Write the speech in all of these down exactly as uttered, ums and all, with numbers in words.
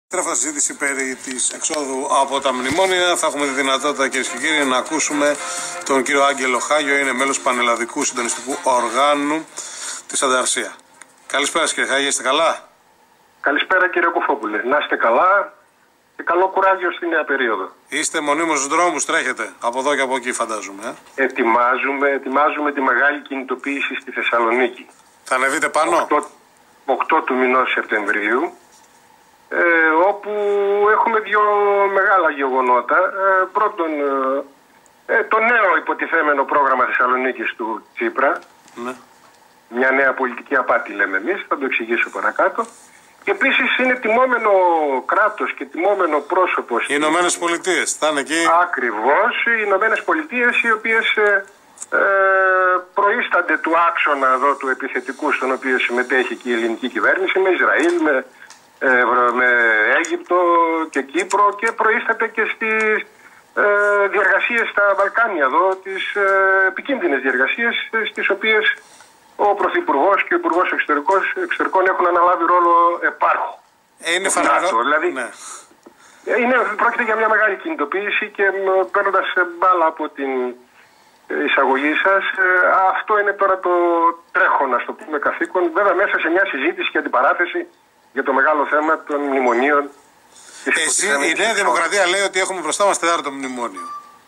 Τρέφοντα συζήτηση περί της εξόδου από τα μνημόνια, θα έχουμε τη δυνατότητα, κυρίες και κύριοι, να ακούσουμε τον κύριο Άγγελο Χάγιο, είναι μέλος του Πανελλαδικού Συντονιστικού Οργάνου της Ανταρσία. Καλησπέρα, κύριε Χάγιο, είστε καλά? Καλησπέρα, κύριε Κοφόπουλε. Να είστε καλά και καλό κουράγιο στη νέα περίοδο. Είστε μονίμως στους δρόμους, τρέχετε από εδώ και από εκεί, φαντάζομαι. Ε? Ετοιμάζουμε, ετοιμάζουμε τη μεγάλη κινητοποίηση στη Θεσσαλονίκη. Θα ανεβείτε πάνω? οκτώ του μηνός Σεπτεμβρίου. Ε, όπου έχουμε δύο μεγάλα γεγονότα. Ε, πρώτον, ε, το νέο υποτιθέμενο πρόγραμμα Θεσσαλονίκης του Τσίπρα. Ναι. Μια νέα πολιτική απάτη, λέμε εμείς, θα το εξηγήσω παρακάτω. Και επίσης είναι τιμόμενο κράτος και τιμόμενο πρόσωπο. Οι Ηνωμένες Πολιτείες, θα είναι εκεί. Ακριβώς, οι Ηνωμένες Πολιτείες, οι οποίες ε, ε, προείστανται του άξονα εδώ του επιθετικού, στον οποίο συμμετέχει και η ελληνική κυβέρνηση, με Ισραήλ, με με Αίγυπτο και Κύπρο, και προείσταται και στις ε, διεργασίες στα Βαλκάνια εδώ, τις ε, επικίνδυνες διεργασίες στις οποίες ο Πρωθυπουργός και ο Υπουργός Εξωτερικών έχουν αναλάβει ρόλο επάρχου. Ε, είναι φανερό. Δηλαδή, ναι. είναι, πρόκειται για μια μεγάλη κινητοποίηση και παίρνοντας μπάλα από την εισαγωγή σας, αυτό είναι τώρα το τρέχον, να το πούμε, καθήκον, βέβαια μέσα σε μια συζήτηση και αντιπαράθεση για το μεγάλο θέμα των μνημονίων. Εσύ, η Νέα Δημοκρατία λέει ότι έχουμε μπροστά μας τέταρτο μνημόνιο.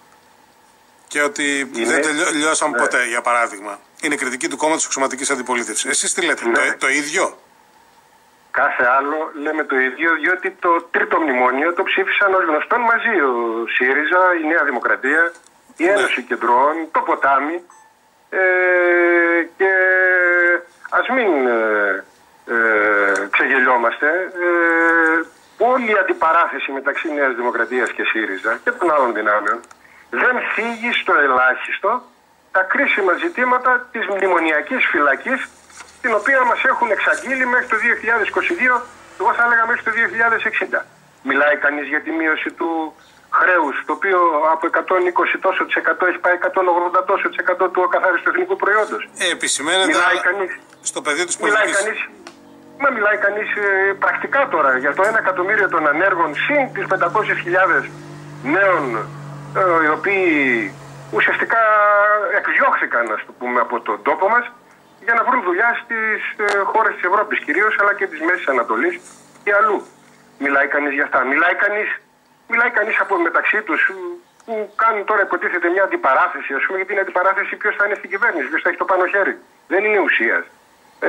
Και ότι είναι, δεν τελειώσαμε ναι. ποτέ, για παράδειγμα. Είναι κριτική του κόμματος Αξιωματικής Αντιπολίτευσης. Εσείς τι λέτε, ναι. το, το ίδιο? Κάθε άλλο λέμε το ίδιο, διότι το τρίτο μνημόνιο το ψήφισαν ως γνωστόν μαζί ο ΣΥΡΙΖΑ, η Νέα Δημοκρατία, η Ένωση ναι. Κεντρών, το Ποτάμι. Ε, και ας μην Ε, Ε, ξεγελιόμαστε. Ε, όλη η αντιπαράθεση μεταξύ Νέας Δημοκρατίας και ΣΥΡΙΖΑ και των άλλων δυνάμεων δεν φύγει στο ελάχιστο τα κρίσιμα ζητήματα της μνημονιακής φυλακής, την οποία μας έχουν εξαγγείλει μέχρι το δύο χιλιάδες είκοσι δύο, εγώ θα έλεγα μέχρι το δύο χιλιάδες εξήντα. Μιλάει κανείς για τη μείωση του χρέους, το οποίο από εκατόν είκοσι τόσο της εκατό έχει πάει εκατόν ογδόντα τόσο της εκατό του ακαθάριστου εθνικού προϊόντος. Ε, επισημαίνεται μιλάει κανείς, στο πεδίο της πολιτικής. Μιλάει κανείς, μα μιλάει κανείς ε, πρακτικά τώρα για το ένα εκατομμύριο των ανέργων συν τις πεντακόσιες χιλιάδες νέων, ε, οι οποίοι ουσιαστικά εκδιώχθηκαν, ας το πούμε, από τον τόπο μας για να βρουν δουλειά στις ε, χώρες της Ευρώπης κυρίως, αλλά και της Μέσης Ανατολής και αλλού. Μιλάει κανείς για αυτά. Μιλάει κανείς, μιλάει κανείς από μεταξύ τους που κάνουν τώρα, υποτίθεται, μια αντιπαράθεση, ας πούμε, γιατί είναι αντιπαράθεση ποιος θα είναι στην κυβέρνηση, ποιος θα έχει το πάνω χέρι. Δεν είναι ουσίας. Ε,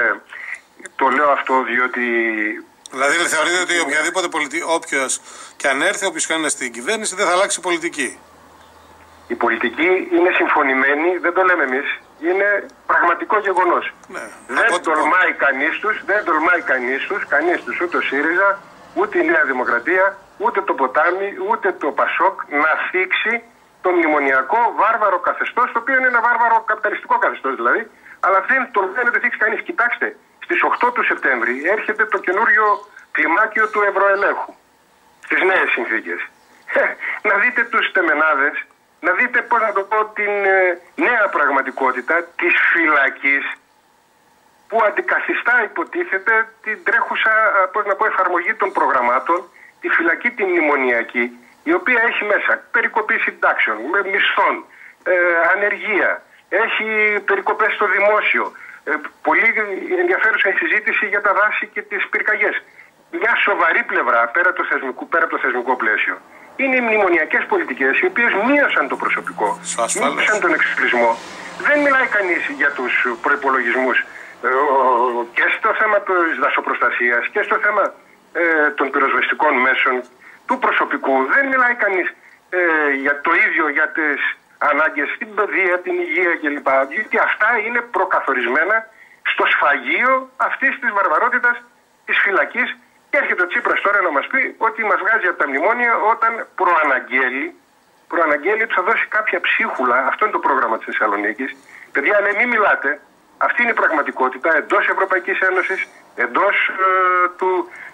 το λέω αυτό διότι... Δηλαδή θεωρείτε ότι οποιαδήποτε πολιτική, όποιος και αν έρθει, όποιος και αν είναι στην κυβέρνηση, δεν θα αλλάξει πολιτική? Η πολιτική είναι συμφωνημένη, δεν το λέμε εμείς, είναι πραγματικό γεγονός. Ναι, δεν τολμάει κανείς τους, δεν τολμάει κανείς τους, κανείς τους, ούτε ο ΣΥΡΙΖΑ, ούτε η Νέα Δημοκρατία, ούτε το Ποτάμι, ούτε το Πασόκ να θίξει το μνημονιακό βάρβαρο καθεστώς, το οποίο είναι ένα βάρβαρο καπιταλιστικό καθεστώς δηλαδή, αλλά δεν τολμάει να το θίξει κανείς. Κοιτάξτε, στις οκτώ του Σεπτέμβρη έρχεται το καινούριο κλιμάκιο του ευρωελέγχου, στις νέες συνθήκες. Να δείτε τους τεμενάδες, να δείτε, πώς να το πω, την ε, νέα πραγματικότητα της φυλακής, που αντικαθιστά, υποτίθεται, την τρέχουσα, πώς να πω, εφαρμογή των προγραμμάτων, τη φυλακή την μνημονιακή, η οποία έχει μέσα περικοπή συντάξεων, μισθών, ε, ανεργία, έχει περικοπές στο δημόσιο, ε, πολύ ενδιαφέρουσα η συζήτηση για τα δάση και τις πυρκαγιές. Μια σοβαρή πλευρά, πέρα, το θεσμικού, πέρα από το θεσμικό πλαίσιο, είναι οι μνημονιακές πολιτικές, οι οποίες μείωσαν το προσωπικό, μείωσαν τον εξοπλισμό. Δεν μιλάει κανείς για τους προϋπολογισμούς ε, και στο θέμα της δασοπροστασίας και στο θέμα ε, των πυροσβεστικών μέσων, του προσωπικού. Δεν μιλάει κανείς ε, για το ίδιο για τις ανάγκες στην παιδεία, την υγεία κλπ. Γιατί αυτά είναι προκαθορισμένα στο σφαγείο αυτής της βαρβαρότητας της φυλακής. Και έρχεται ο Τσίπρας τώρα να μας πει ότι μας βγάζει από τα μνημόνια όταν προαναγγέλει, προαναγγέλει ότι θα δώσει κάποια ψίχουλα. Αυτό είναι το πρόγραμμα της Θεσσαλονίκης. Παιδιά, λέει, μην μιλάτε. Αυτή είναι η πραγματικότητα εντός Ευρωπαϊκής Ένωσης, εντός ε, του,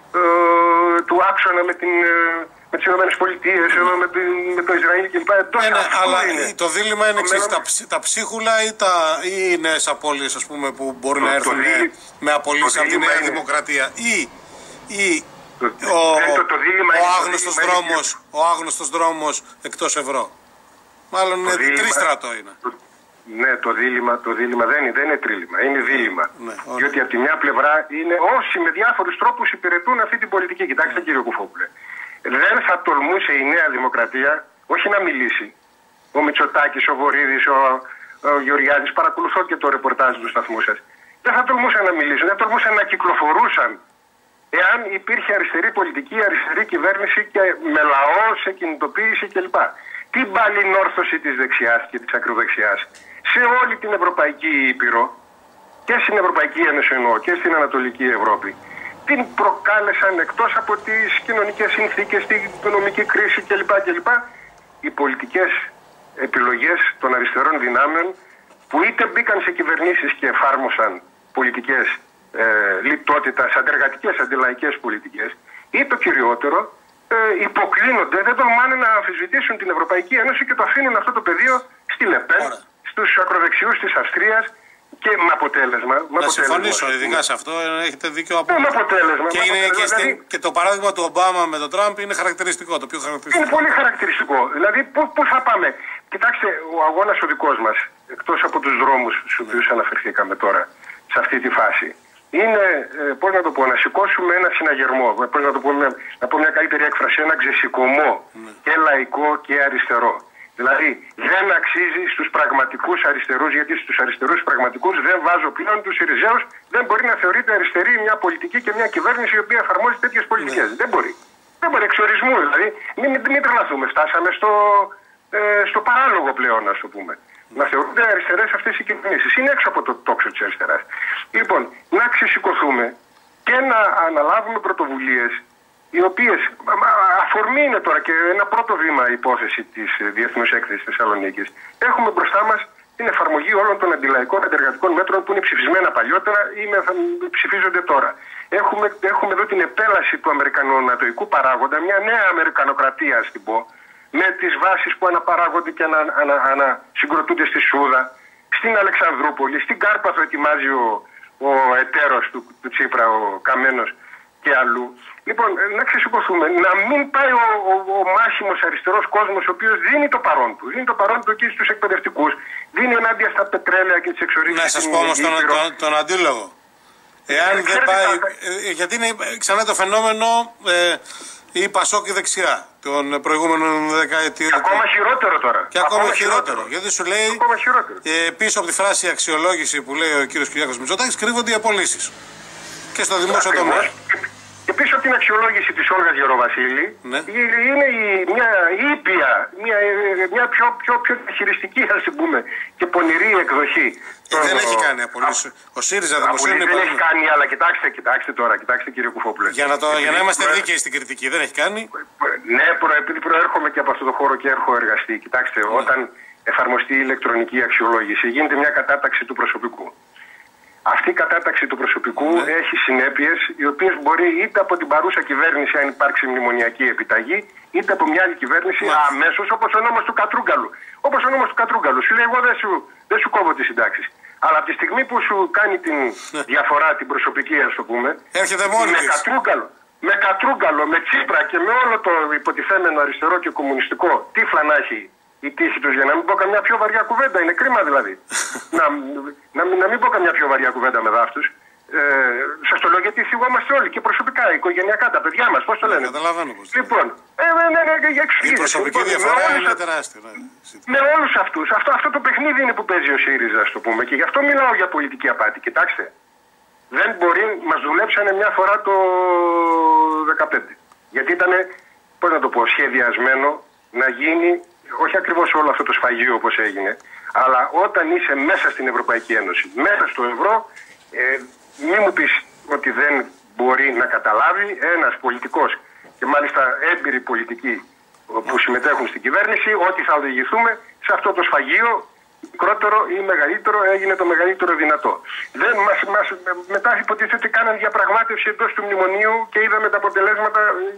ε, του άξονα με, την, ε, με τις Ηνωμένες Πολιτείες, με, με το Ισραήλ κλπ. Εντός ναι, αλλά είναι. το δίλημμα είναι εξής, τα, τα ψίχουλα ή, τα, ή οι νέες απώλειες, ας πούμε, που μπορεί το, να έρθουν το, με, με απολύσεις από τη Νέα είναι... Δημοκρατία, ή, ή Το, ο, το, το δίλημα ο, άγνωστος δρόμος, ο άγνωστος δρόμος εκτός ευρώ. Μάλλον είναι τρίστρατο είναι. Το, ναι, το δίλημα, το δίλημα δεν, είναι, δεν είναι τρίλημα, είναι δίλημα. Ναι, διότι από τη μια πλευρά είναι όσοι με διάφορους τρόπους υπηρετούν αυτή την πολιτική. Κοιτάξτε ναι. Κύριε Κουφόπουλε, δεν θα τολμούσε η Νέα Δημοκρατία όχι να μιλήσει. Ο Μητσοτάκης, ο Βορίδης, ο, ο Γεωργιάδης, παρακολουθώ και το ρεπορτάζ του σταθμού σας. Δεν θα τολμούσαν να μιλήσουν, δεν τολμούσαν να κυκλοφορούσαν εάν υπήρχε αριστερή πολιτική, αριστερή κυβέρνηση και με λαό σε κινητοποίηση κλπ. Την παλινόρθωση της δεξιάς και της ακροδεξιάς σε όλη την Ευρωπαϊκή Ήπειρο και στην Ευρωπαϊκή Ένωση εννοώ και στην Ανατολική Ευρώπη την προκάλεσαν εκτός από τις κοινωνικές συνθήκες, την οικονομική κρίση κλπ. κλπ. Οι πολιτικές επιλογές των αριστερών δυνάμεων που είτε μπήκαν σε κυβερνήσεις και εφάρμοσαν πολιτικές ε, λιτότητας, αντεργατικές, αντιλαϊκές πολιτικές ή το κυριότερο ε, υποκλίνονται, δεν τολμάνε να αμφισβητήσουν την Ευρωπαϊκή Ένωση και το αφήνουν αυτό το πεδίο στη Λεπέν, στους ακροδεξιούς της Αυστρίας και με αποτέλεσμα. Με να αποτέλεσμα, συμφωνήσω ειδικά σε αυτό, έχετε δίκιο από με αποτέλεσμα. Και, με είναι αποτέλεσμα, και, στην, δηλαδή, και το παράδειγμα του Ομπάμα με τον Τραμπ είναι χαρακτηριστικό, το πιο χαρακτηριστικό. Είναι πολύ χαρακτηριστικό. Δηλαδή, πού θα πάμε. Κοιτάξτε, ο αγώνας ο δικός μας, εκτός από τους δρόμους στους οποίους αναφερθήκαμε τώρα, σε αυτή τη φάση, είναι, ε, πώς να το πω, να σηκώσουμε ένα συναγερμό, πώς να το πω, να πω μια καλύτερη έκφραση, ένα ξεσηκωμό ναι. και λαϊκό και αριστερό. Δηλαδή, δεν αξίζει στους πραγματικούς αριστερούς, γιατί στους αριστερούς πραγματικούς δεν βάζω πλέον τους Συριζέους, δεν μπορεί να θεωρείται αριστερή μια πολιτική και μια κυβέρνηση η οποία εφαρμόζει τέτοιες πολιτικές. Ναι. Δεν μπορεί. Δεν μπορεί, εξορισμού δηλαδή. Μην, μην, μην τρελαθούμε. Φτάσαμε στο, ε, στο παράλογο πλέον, ας το πούμε. Mm. Να θεωρούνται αριστερές αυτές οι κυβερνήσεις. Είναι έξω από το τόξο της αριστεράς. Λοιπόν, να ξεσηκωθούμε και να αναλάβουμε πρωτοβουλίες οι οποίες, αφορμή είναι τώρα και ένα πρώτο βήμα υπόθεση της Διεθνούς Έκθεσης Θεσσαλονίκης. Έχουμε μπροστά μας την εφαρμογή όλων των αντιλαϊκών αντεργατικών μέτρων που είναι ψηφισμένα παλιότερα ή ψηφίζονται τώρα. Έχουμε, έχουμε εδώ την επέλαση του αμερικανονατοϊκού παράγοντα, μια νέα αμερικανοκρατία, ας την πω, με τις βάσεις που αναπαράγονται και ανα, ανα, ανασυγκροτούνται στη Σούδα, στην Αλεξανδρούπολη, στην Κάρπαθο ετοιμάζει ο, ο εταίρος του, του Τσίπρα, ο Καμένος και αλλού. Λοιπόν, να ξεσηκωθούμε, να μην πάει ο, ο, ο μάχημος αριστερός κόσμος, ο οποίος δίνει το παρόν του, δίνει το παρόν του εκεί στους εκπαιδευτικούς, δίνει ενάντια στα πετρέλαια και τις εξορίξεις. Να σας πω όμως τον, τον, τον αντίλογο. Εάν ε, δεν πάει, ε, γιατί είναι ξανά το φαινόμενο ε, η Πασόκ η δεξιά των προηγούμενων δεκαετιών. Και ακόμα χειρότερο τώρα. Και ακόμα, ακόμα χειρότερο. χειρότερο. Γιατί σου λέει ε, πίσω από τη φράση αξιολόγηση που λέει ο κύριος Κυριάκος Μητσοτάκης κρύβονται οι απολύσεις. Και στο δημόσιο τομέα. Και πίσω από την αξιολόγηση της Όλγας Γεροβασίλη ναι. είναι η, μια ήπια, μια, μια πιο, πιο, πιο χειριστική, ας πούμε, και πονηρή εκδοχή. Ε, δεν έχει κάνει απολύσεις. Ο ΣΥΡΙΖΑ δημοσίων δεν έχει κάνει, αλλά κοιτάξτε, κοιτάξτε τώρα, κοιτάξτε κύριε Κουφόπουλε. Για να, το, για να είμαστε προέ... δίκαιοι στην κριτική, δεν έχει κάνει. Ναι, προ, επειδή προέρχομαι και από αυτό το χώρο και έχω εργαστεί. Κοιτάξτε, ναι. όταν εφαρμοστεί η ηλεκτρονική αξιολόγηση, γίνεται μια κατάταξη του προσωπικού. Αυτή η κατάταξη του προσωπικού ναι. έχει συνέπειες οι οποίες μπορεί είτε από την παρούσα κυβέρνηση, αν υπάρξει μνημονιακή επιταγή, είτε από μια άλλη κυβέρνηση ναι. αμέσως, όπως ο νόμος του Κατρούγκαλου. Όπως ο νόμος του Κατρούγκαλου. Σου λέει: εγώ δεν σου, δεν σου κόβω τις συντάξεις. Αλλά από τη στιγμή που σου κάνει την ναι. διαφορά, την προσωπική, ας το πούμε, έρχεται μόνη με της. Κατρούγκαλο, με Κατρούγκαλο, με Τσίπρα και με όλο το υποτιθέμενο αριστερό και κομμουνιστικό τύφλα να έχει η τύχη τους, για να μην πω καμιά πιο βαριά κουβέντα. Είναι κρίμα δηλαδή. να, να, να μην πω καμιά πιο βαριά κουβέντα με δάφτους. Ε, σας το λέω γιατί θυγόμαστε όλοι και προσωπικά, οικογενειακά, τα παιδιά μας. Πώς το λένε. Καταλαβαίνω πώς. Λοιπόν, ε, ναι, ναι, ναι, για η προσωπική λοιπόν, διαφορά είναι όλους, τεράστια. Ναι. Με όλους αυτούς. Αυτό, αυτό το παιχνίδι είναι που παίζει ο ΣΥΡΙΖΑ, ας το πούμε. Και γι' αυτό μιλάω για πολιτική απάτη. Κοιτάξτε. Δεν μπορεί, μας δουλέψανε μια φορά το δεκαπέντε. Γιατί ήταν, πώς να το πω, σχεδιασμένο να γίνει. Όχι ακριβώς όλο αυτό το σφαγείο όπως έγινε, αλλά όταν είσαι μέσα στην Ευρωπαϊκή Ένωση, μέσα στο ευρώ, ε, μη μου πεις ότι δεν μπορεί να καταλάβει ένας πολιτικός και μάλιστα έμπειροι πολιτικοί που συμμετέχουν στην κυβέρνηση ότι θα οδηγηθούμε σε αυτό το σφαγείο, μικρότερο ή μεγαλύτερο, έγινε το μεγαλύτερο δυνατό. Δεν, μας, μας, μετά υποτίθεται ότι κάναν διαπραγμάτευση εντός του μνημονίου και είδαμε τα αποτελέσματα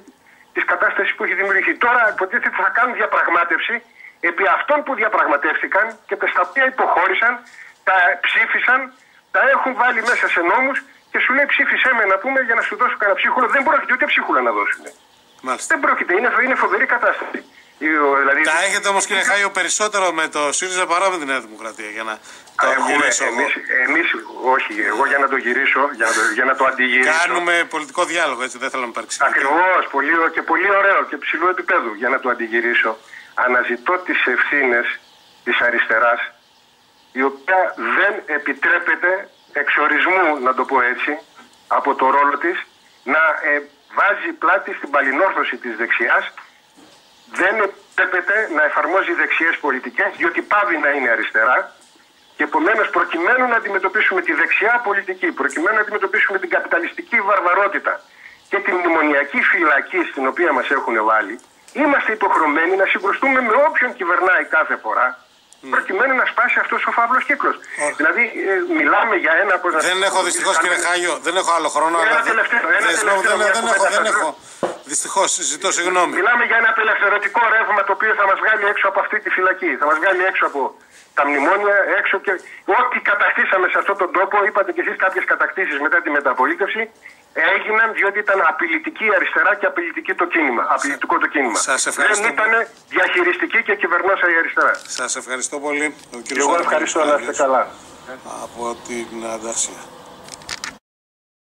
της κατάστασης που έχει δημιουργηθεί. Τώρα υποτίθεται ότι θα κάνουν διαπραγμάτευση επί αυτών που διαπραγματεύτηκαν και τα οποία υποχώρησαν, τα ψήφισαν, τα έχουν βάλει μέσα σε νόμους και σου λέει ψήφισέ με να πούμε για να σου δώσω κανένα ψίχουλο. Δεν πρόκειται ούτε ψίχουλα να δώσουν. Μάλιστα. Δεν πρόκειται, είναι, είναι φοβερή κατάσταση. Δηλαδή... Τα έχετε όμως, κύριε Χάγιο, περισσότερο με το ΣΥΡΙΖΑ παρά με τη Νέα Δημοκρατία για να το γυρίσω. Εμείς, εμείς, όχι, εγώ για να το γυρίσω, για να το, για να το αντιγυρίσω. Κάνουμε πολιτικό διάλογο, έτσι, δεν θέλω να υπάρξει. Ακριβώς, πολύ, και πολύ ωραίο και ψηλού επίπεδου για να το αντιγυρίσω. Αναζητώ τις ευθύνες της αριστεράς, η οποία δεν επιτρέπεται εξορισμού, να το πω έτσι, από το ρόλο της, να ε, βάζει πλάτη στην παλινόρθωση της δεξιάς. Δεν επιτρέπεται να εφαρμόζει δεξιές πολιτικές, διότι πάβει να είναι αριστερά. Και επομένως, προκειμένου να αντιμετωπίσουμε τη δεξιά πολιτική, προκειμένου να αντιμετωπίσουμε την καπιταλιστική βαρβαρότητα και τη μνημονιακή φυλακή στην οποία μας έχουν βάλει, είμαστε υποχρεωμένοι να συγκρουστούμε με όποιον κυβερνάει κάθε φορά, προκειμένου να σπάσει αυτός ο φαύλος κύκλος. Oh. Δηλαδή, ε, μιλάμε για ένα... Πώς δεν έχω δυστυχώς, κύριε Χάγιο, δεν έχω άλλο χρόνο. Ένα αλλά τελευταίο, ένα δεν, τελευταίο, δεν, δεν, έχω, δεν έχω. Δυστυχώς, ζητώ συγγνώμη. Μιλάμε για ένα απελευθερωτικό ρεύμα το οποίο θα μας βγάλει έξω από αυτή τη φυλακή. Θα μας βγάλει έξω από τα μνημόνια, έξω και ό,τι κατακτήσαμε σε αυτόν τον τόπο, είπατε και εσείς κάποιες κατακτήσεις μετά τη μεταπολίτευση, έγιναν διότι ήταν απειλητική η αριστερά και απειλητική το κίνημα. Απειλητικό το κίνημα. Σας ευχαριστώ. Δεν ήταν διαχειριστική και κυβερνόσα η αριστερά. Σας ευχαριστώ πολύ. Εγώ ευχαριστώ, να είστε καλά. Από την Ανταρσία.